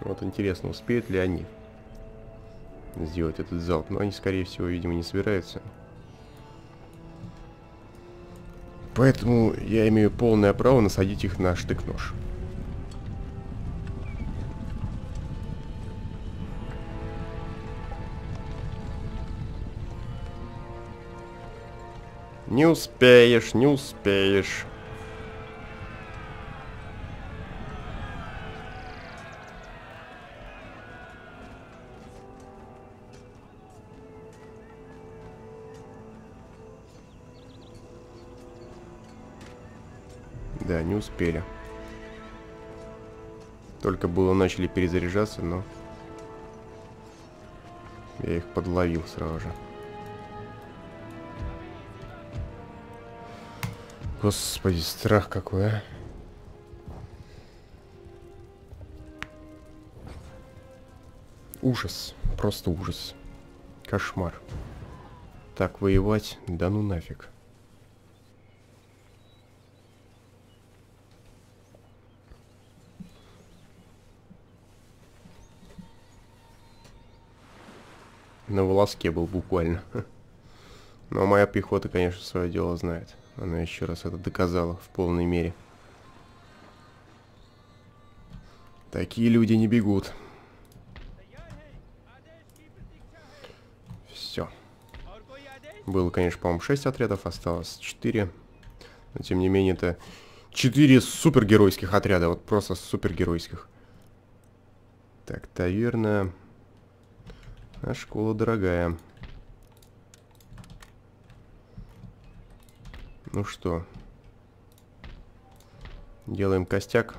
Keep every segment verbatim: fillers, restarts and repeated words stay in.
Вот интересно, успеют ли они сделать этот залп. Но они, скорее всего, видимо, не собираются. Поэтому я имею полное право насадить их на штык-нож. Не успеешь, не успеешь. Да, не успели. Только было начали перезаряжаться, но я их подловил сразу же. Господи, страх какой, а. Ужас. Просто ужас. Кошмар. Так воевать? Да ну нафиг. На волоске был буквально. Но моя пехота, конечно, свое дело знает. Она еще раз это доказала в полной мере. Такие люди не бегут. Все. Было, конечно, по-моему, шесть отрядов, осталось четыре. Но, тем не менее, это четыре супергеройских отряда. Вот просто супергеройских. Так, таверна. А школа дорогая. Ну что, делаем костяк.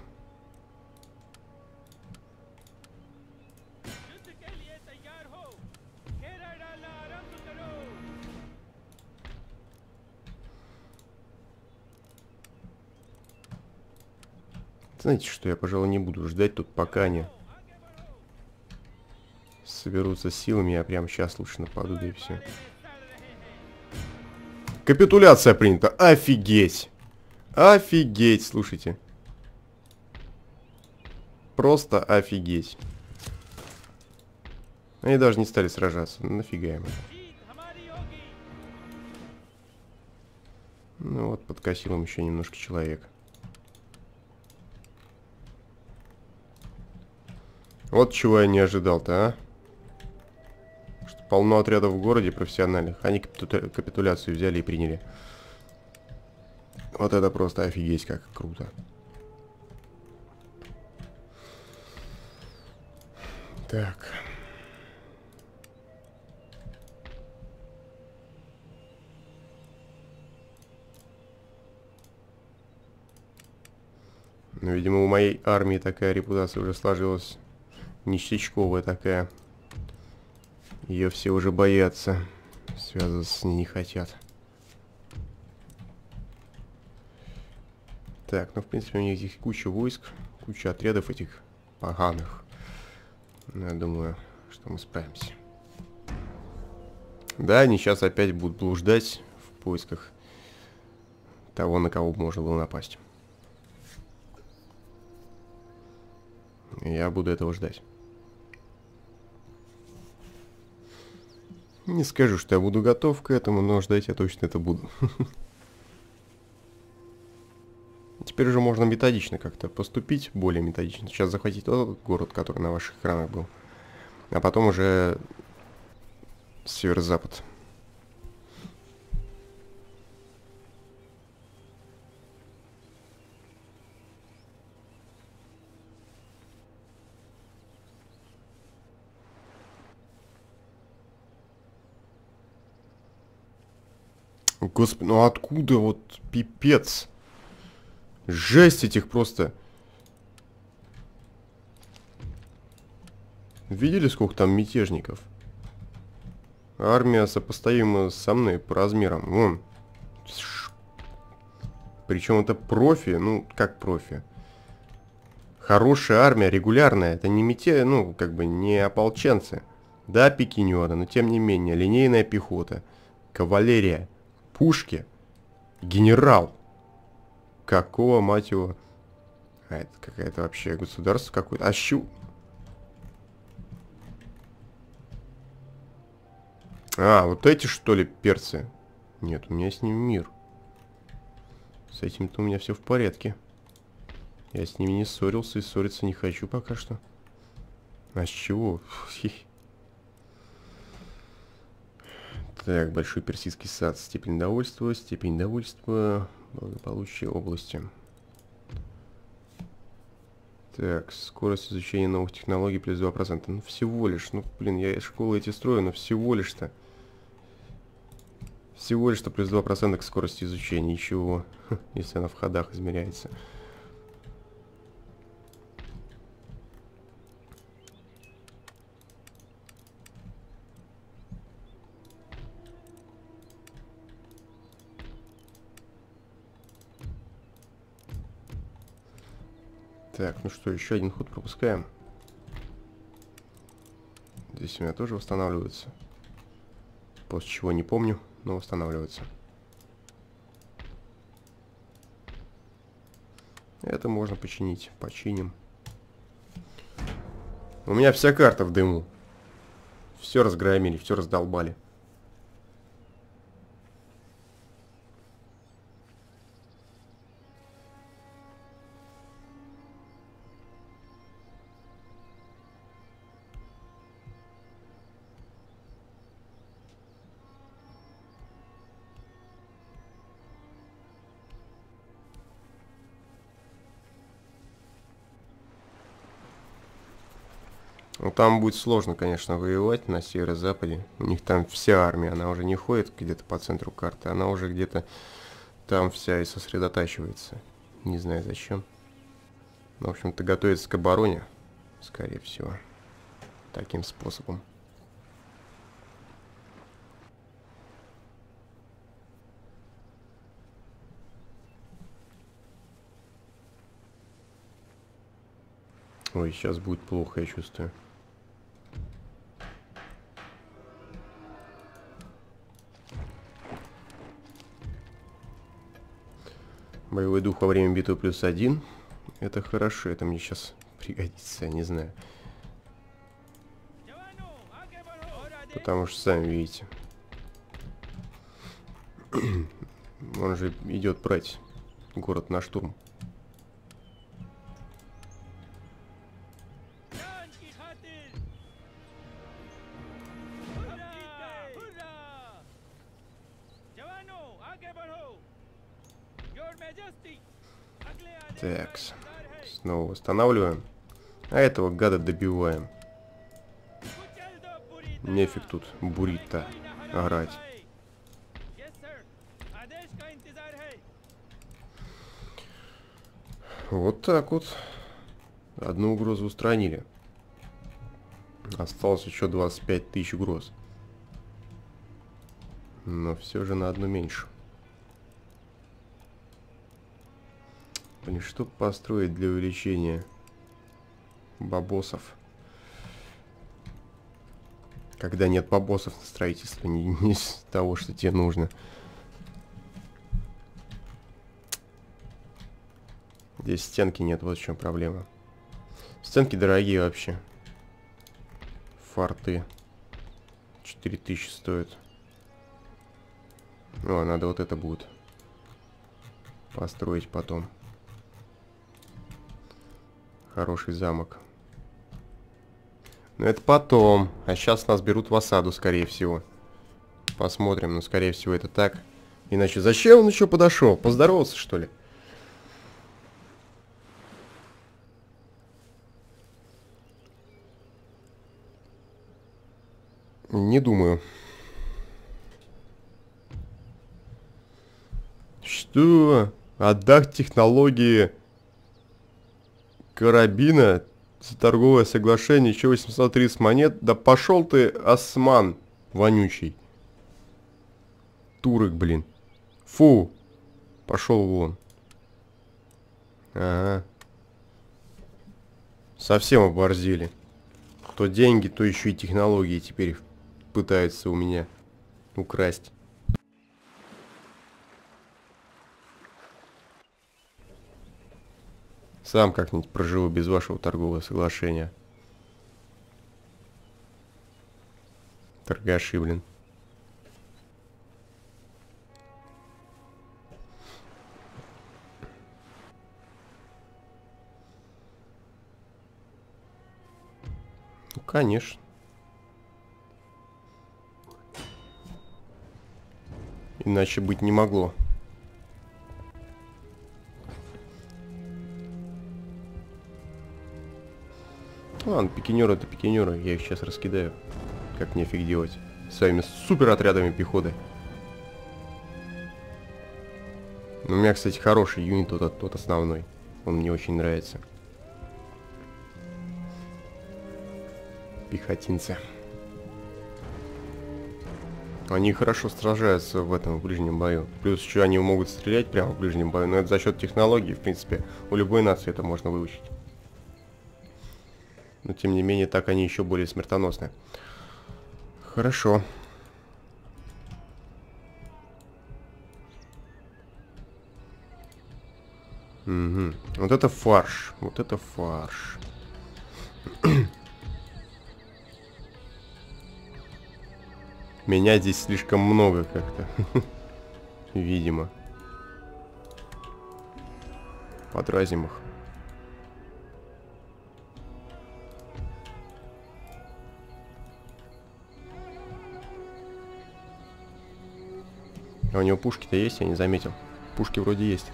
Знаете что, я, пожалуй, не буду ждать тут, пока они соберутся с силами. Я прямо сейчас лучше нападу, да и все. Капитуляция принята. Офигеть. Офигеть, слушайте. Просто офигеть. Они даже не стали сражаться. Нафига им. Ну вот, подкосил им еще немножко человек. Вот чего я не ожидал-то, а? Что полно отрядов в городе профессиональных. Они капиту... капитуляцию взяли и приняли. Вот это просто офигеть как круто. Так. Ну, видимо, у моей армии такая репутация уже сложилась. Ништячковая такая. Ее все уже боятся. Связываться с ней не хотят. Так, ну, в принципе, у них здесь куча войск. Куча отрядов этих поганых. Но я думаю, что мы справимся. Да, они сейчас опять будут блуждать в поисках того, на кого можно было напасть. Я буду этого ждать. Не скажу, что я буду готов к этому, но ждать я точно это буду. Теперь уже можно методично как-то поступить, более методично. Сейчас захватить тот город, который на ваших экранах был. А потом уже северо-запад. Господи, ну откуда вот пипец? Жесть этих просто. Видели, сколько там мятежников? Армия сопоставима со мной по размерам. Вон. Причем это профи, ну как профи. Хорошая армия, регулярная. Это не мете, ну как бы не ополченцы. Да, пикинеры, но тем не менее. Линейная пехота. Кавалерия. Пушки. Генерал. Какого, мать его? А это какая-то вообще государство какое-то. А щу... А, вот эти, что ли, перцы? Нет, у меня с ним мир. С этим-то у меня все в порядке. Я с ними не ссорился и ссориться не хочу пока что. А с чего? Так, Большой Персидский сад. Степень довольства, степень довольства, благополучие области. Так, скорость изучения новых технологий плюс два процента. Ну, всего лишь. Ну, блин, я школы эти строю, но всего лишь-то. Всего лишь-то плюс два процента к скорости изучения. Ничего, если она в ходах измеряется. Так, ну что, еще один ход пропускаем. Здесь у меня тоже восстанавливается. После чего не помню, но восстанавливается. Это можно починить. Починим. У меня вся карта в дыму. Все разгромили, все раздолбали. Ну, там будет сложно, конечно, воевать на северо-западе. У них там вся армия, она уже не ходит где-то по центру карты. Она уже где-то там вся и сосредотачивается. Не знаю зачем. Но, в общем-то, готовится к обороне, скорее всего. Таким способом. Ой, сейчас будет плохо, я чувствую. Боевой дух во время битвы плюс один. Это хорошо, это мне сейчас пригодится, я не знаю. Потому что, сами видите, он же идет брать город на штурм. Так, снова восстанавливаем. А этого гада добиваем. Нефиг тут буррито орать. Вот так вот. Одну угрозу устранили. Осталось еще двадцать пять тысяч угроз. Но все же на одну меньше. Блин, что построить для увеличения бабосов? Когда нет бабосов на строительство, не, не из того, что тебе нужно. Здесь стенки нет, вот в чем проблема. Стенки дорогие вообще. Форты. четыре тысячи стоят. О, надо вот это будет построить потом. Хороший замок. Но это потом. А сейчас нас берут в осаду, скорее всего. Посмотрим, но скорее всего это так. Иначе зачем он еще подошел? Поздоровался, что ли? Не думаю. Что? Отдать технологии карабина за торговое соглашение, еще восемьсот тридцать монет. Да пошел ты, осман вонючий. Турок, блин. Фу. Пошел вон. Ага. Совсем оборзели. То деньги, то еще и технологии теперь пытаются у меня украсть. Сам как-нибудь проживу без вашего торгового соглашения. Торгаши, блин. Ну, конечно. Иначе быть не могло. Ладно, пикинеры это пикинеры. Я их сейчас раскидаю. Как нефиг делать. Своими супер отрядами пехоты. У меня, кстати, хороший юнит, тот, тот основной. Он мне очень нравится. Пехотинцы. Они хорошо сражаются в этом в ближнем бою. Плюс еще они могут стрелять прямо в ближнем бою. Но это за счет технологий, в принципе. У любой нации это можно выучить. Но тем не менее, так они еще более смертоносны. Хорошо. Угу. Вот это фарш. Вот это фарш. Меня здесь слишком много как-то. Видимо. Подразим их. А у него пушки-то есть, я не заметил. Пушки вроде есть.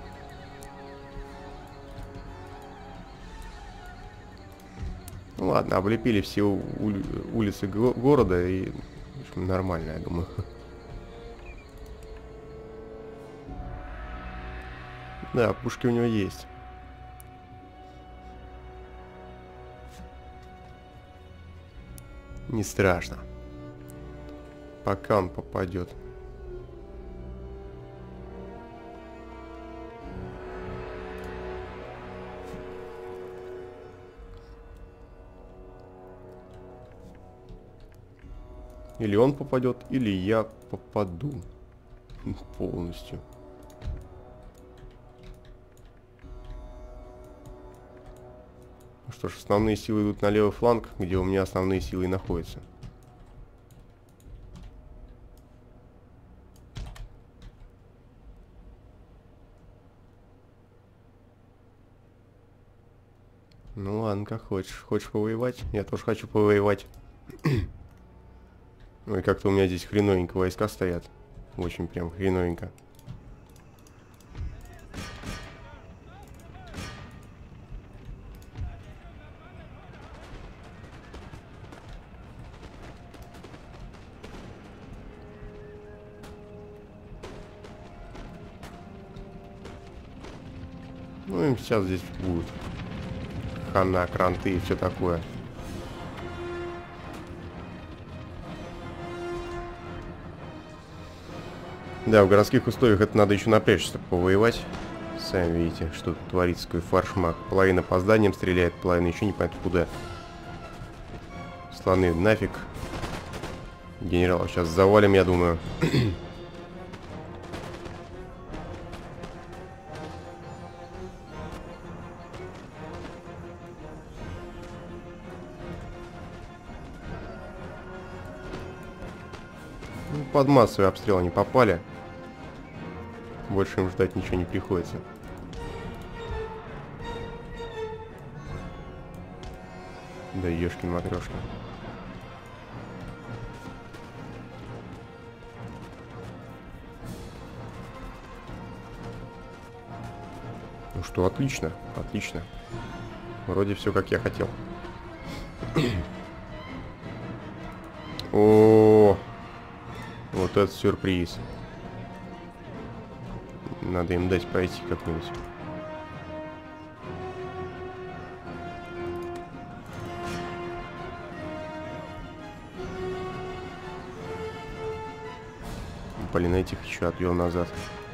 Ну ладно, облепили все ули улицы го города и в общем, нормально, я думаю. Да, пушки у него есть. Не страшно. Пока он попадет. Или он попадет, или я попаду полностью. Ну что ж, основные силы идут на левый фланг, где у меня основные силы и находятся. Ну ладно, как хочешь. Хочешь повоевать? Я тоже хочу повоевать. Ой, как-то у меня здесь хреновенько войска стоят. Очень прям хреновенько. Ну, им сейчас здесь будет хана, кранты и все такое. Да, в городских условиях это надо еще напрячься, чтобы повоевать. Сами видите, что тут творится, какой фаршмак. Половина по зданиям стреляет, половина еще не понятно куда. Слоны нафиг. Генерала сейчас завалим, я думаю. Ну, под массовый обстрел они попали. Больше им ждать ничего не приходится. Да ешкин матрешка. Ну что, отлично, отлично. Вроде все как я хотел. О, вот этот сюрприз. Надо им дать пройти как-нибудь. Блин, этих еще отвел назад.